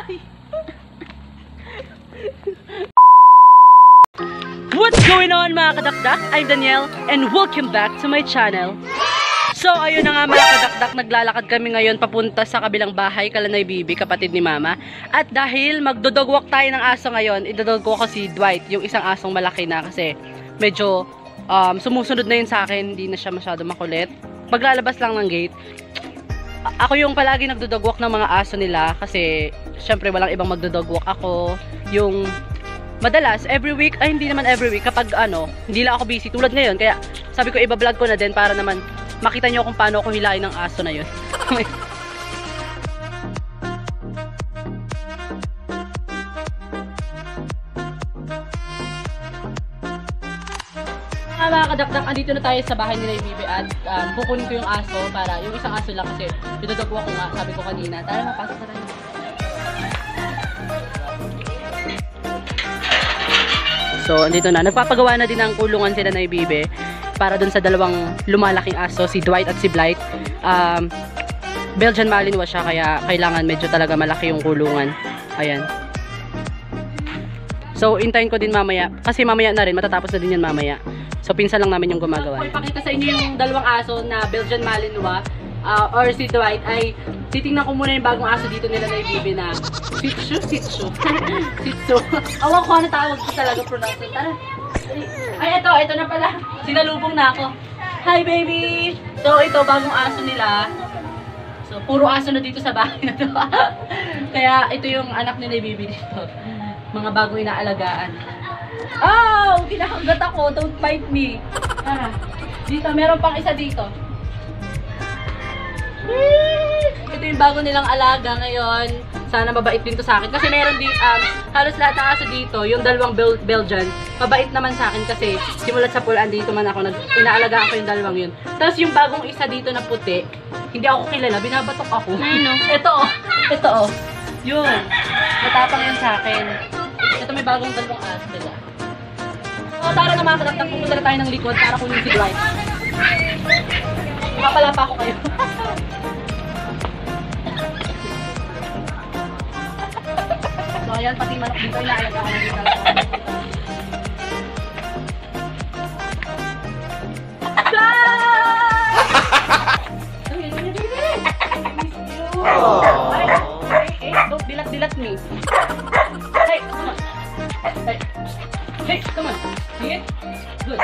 What's going on mga kadakdak? I'm Danielle and welcome back to my channel. So ayun na nga mga kadakdak, naglalakad kami ngayon papunta sa kabilang bahay kala Nay Bibi, kapatid ni Mama. At dahil magdodog walk tayo ng aso ngayon, idodog ko si Dwight, yung isang asong malaki na kasi medyo sumusunod na yun sa akin, hindi na siya masyado makulit. Paglalabas lang ng gate, ako yung palagi nagdodog walk ng mga aso nila kasi syempre walang ibang magdodog walk. Ako yung madalas, every week, ay hindi naman every week, kapag hindi lang ako busy tulad ngayon, kaya sabi ko iba-vlog ko na din para naman makita nyo kung paano ako hilain ng aso na yun. Mga kadakdak, andito na tayo sa bahay ni Nay Bibi at kukunin ko yung aso para, yung isang aso lang kasi pinadagwa ko nga, sabi ko kanina. Tara, mapasok na tayo. So, andito na. Nagpapagawa na din ng kulungan sila Nay Bibi para dun sa dalawang lumalaking aso, si Dwight at si Blight. Belgian Malinois siya, kaya kailangan medyo talaga malaki yung kulungan. Ayan. So, intayin ko din mamaya. Kasi mamaya na rin, matatapos na din yan mamaya. So, pinsan lang namin yung gumagawa. So, ipakita sa inyo yung dalawang aso na Belgian Malinois or si Dwight ay titingnan ko muna yung bagong aso dito nila Nay Bibi na Shih Tzu. Awan ko ano tawag ko talaga pronounce. Tara. Ay, ito na pala. Sinalubong na ako. Hi, baby! So, ito, bagong aso nila. So, puro aso na dito sa bahay na to. Kaya, ito yung anak ni Nay Bibi dito. Mga bagong inaalagaan. Oh! Kinakagat ako. Don't bite me. Tara. Dito, meron pang isa dito. Ito yung bago nilang alaga ngayon. Sana mabait din to sa akin. Kasi meron din, halos lahat ng aso dito, yung dalawang Belgian, mabait naman sa akin kasi simulat sa pulaan dito man ako, inaalagaan ko yung dalawang yun. Tapos yung bagong isa dito na puti, hindi ako kilala, binabatok ako. Ito oh. Yun. Matapang yun sa akin. Ito may bagong dalawang aso nila. So, tara na mga kadaktak, pupunta na tayo ng likod para kunin si Dwight. Mapala pa ako kayo. So, ayan, pati manok dito, inaalaga ko na dito. Don't dilat me. Hey, come on. Hey, come on. See it? Good.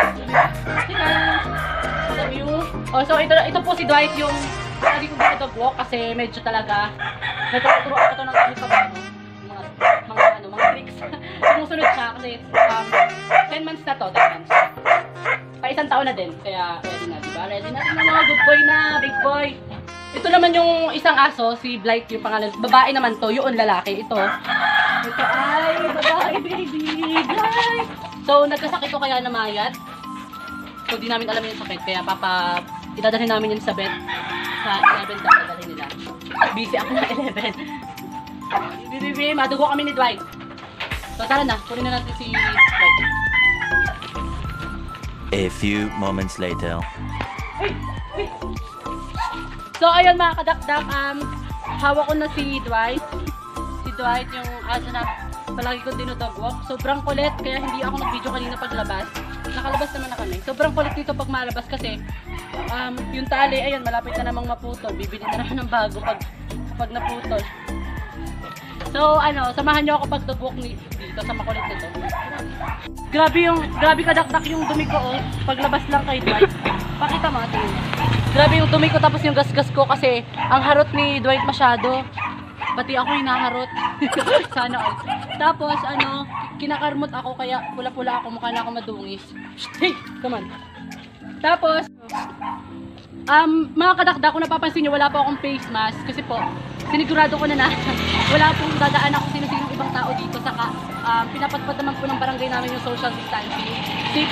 Love you. Oh, so ito po si Dwight, yung hindi ko dog walk kasi medyo talaga natuturo ako ito ng kahit pa mga tricks. Sumusunod siya kasi 10 months na to, 10 months. Pa isang taon na din, kaya ready na, diba? Ready na mga good boy na, big boy. Ito naman yung isang aso, si Blight yung pangalan. Babae naman to, yun lalaki. Ito ay babae, baby. Blight. So, nagkasakit ko kaya namayat. So, di namin alam yung sakit. Kaya idadalhin namin yun sa bed. Sa 11 daw, dadalhin nila. Busy ako na 11. Bibi, madugo kami ni Dwight. So, tara na. Kunin na natin si Dwight. A few moments later. So, ayun mga kadakdak, hawak ko na si Dwight. Si Dwight yung aso na palagi ko dinodog walk. Sobrang kulit, kaya hindi ako nag-video kanina paglabas. Nakalabas naman na kami. Sobrang kulit dito pag malabas kasi yung tali, ayun, malapit na namang maputol. Bibili na naman ng bago pag naputol. So, samahan nyo ako pag dog walk dito sa makulit nito. Grabe kadakdak yung dumi ko, oh. Paglabas lang kay Dwight. Pakita mo, tingin. Grabe yung dumi ko tapos yung gasgas ko kasi ang harot ni Dwight masyado. Pati ako hinaharot. Sana all. Tapos, kinakarmot ako kaya pula-pula ako, mukha na ako madungis. Hey, come on. Tapos, mga kadakdak, kung napapansin nyo, wala pa akong face mask kasi po, sinigurado ko na wala pong dadaan ako sino-sinong ibang tao dito. Saka, pinapatpat naman po ng barangay namin yung social distancing. Safe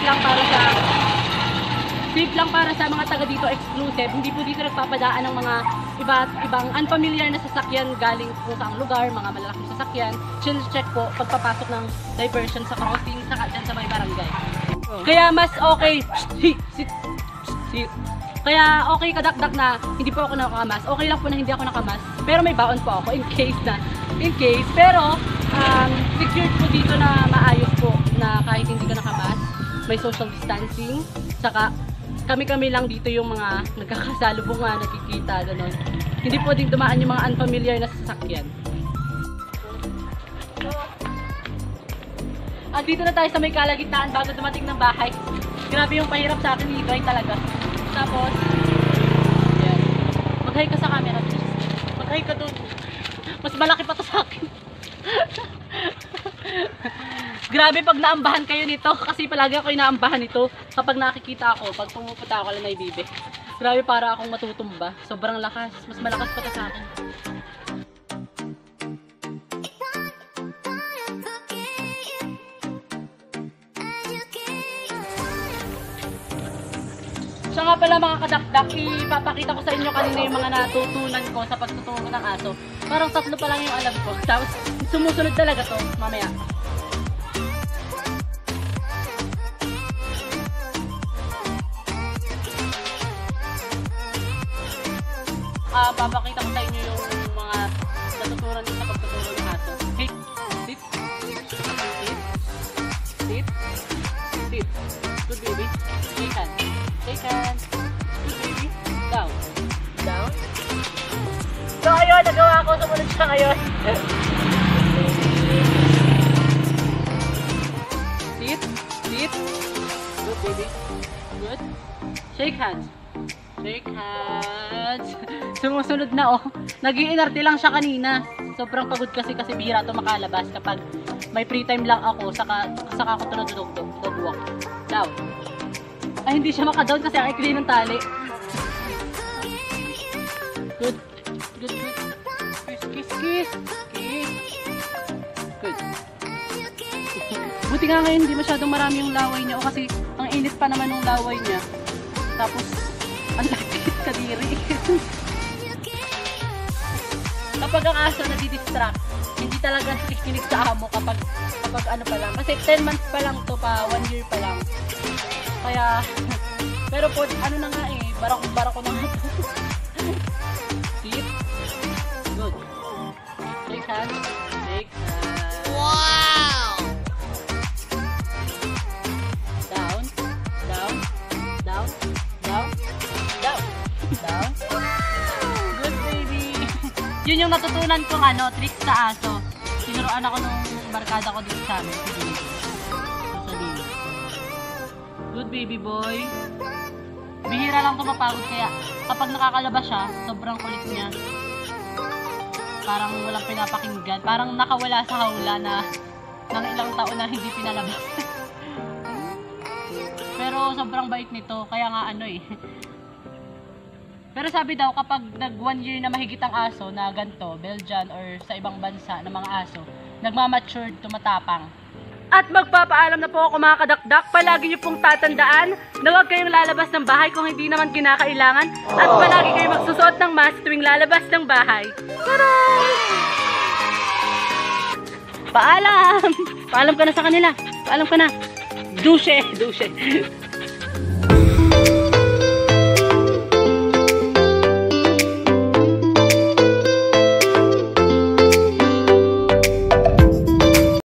lang para sa mga taga dito, exclusive. Hindi po dito nagpapadaan ng mga ibang unfamiliar na sasakyan galing po sa lugar, mga malalaking sasakyan. Chill check po pagpapasok ng diversion sa crossing saka dyan sa may barangay. Kaya mas okay. Kaya okay kadakdak na hindi po ako nakamas. Okay lang po na hindi ako nakamas. Pero may baon po ako in case. Pero secured po dito na maayos po na kahit hindi ka nakamas, may social distancing. Saka kami-kami lang dito yung mga nagkakasalubungan, nakikita, gano'n. Hindi po din dumaan yung mga unfamiliar na sasakyan. Dito na tayo sa may kalagitnaan bago dumating ng bahay. Grabe yung pahirap sa akin, i-drive talaga. Tapos, yan. Mag-hi ka sa camera, please. Mag-hi ka doon. Mas malaki pa to sa akin. Grabe pag naambahan kayo nito. Kasi palagi ako inaambahan nito. Kapag nakikita ako, pag pumupunta ako lang na ibibe. Grabe para akong matutumba. Sobrang lakas. Mas malakas pa to sa akin. Siya nga pala mga kadakdak, ipapakita ko sa inyo kanina yung mga natutunan ko sa pagtuturo ng aso. Parang 3 pa lang yung alam ko. Tapos sumusunod talaga to mamaya. Papakita ko sa inyo yung mga natutunan ko sa pagtuturo ng aso. Hey, sit. Sit. Sit. Sit. Good baby. Shake hand. Shake hands. Good baby. Down. Down. So ayun, nagawa ko. Sumunod siya ngayon. Sit. Sit. Good baby. Good. Shake hands. Shake hands. Sumusunod na oh. Nag-iinarte lang siya kanina. Sobrang pagod kasi bihira ito makalabas kapag may free time lang ako saka ako ito dog walk. Down. Ay, hindi siya makadown kasi ang ikli ng tali. Good. Good, good. Kiss, kiss, kiss. Kiss. Good. Buti nga ngayon hindi masyadong marami yung laway niya. O kasi ang init pa naman ng laway niya. Tapos, ang lakit kadiri. Kapag ang aso nadi-distract, hindi talaga nakikinig sa amo kapag ano pa lang. Kasi 10 months pa lang to pa, 1 year pa lang. Kaya, pero po, ano na nga eh, barako na nga to. Sit. Good. Shake hands. Shake hands. Wow! Down. Down. Down. Down. Down. Down. Good baby. Yun yung natutunan kong tricks sa aso. Tinuruan ako nung barkada ko dito sa amin. Good baby boy. Bihira lang ito mapagod kaya kapag nakakalabas siya, sobrang kulit niya. Parang walang pinapakinggan. Parang nakawala sa hawla na ng ilang taon na hindi pinalabas. Pero sobrang bait nito. Kaya nga Pero sabi daw kapag nag 1 year na mahigit ang aso na ganito, Belgian or sa ibang bansa na mga aso, nagmamatured, tumatapang. At magpapaalam na po ako mga kadakdak, palagi niyo pong tatandaan na huwag kayong lalabas ng bahay kung hindi naman kinakailangan at palagi kayong magsusuot ng mask tuwing lalabas ng bahay. Taray! Paalam! Paalam ka na sa kanila. Paalam ka na. Dushe!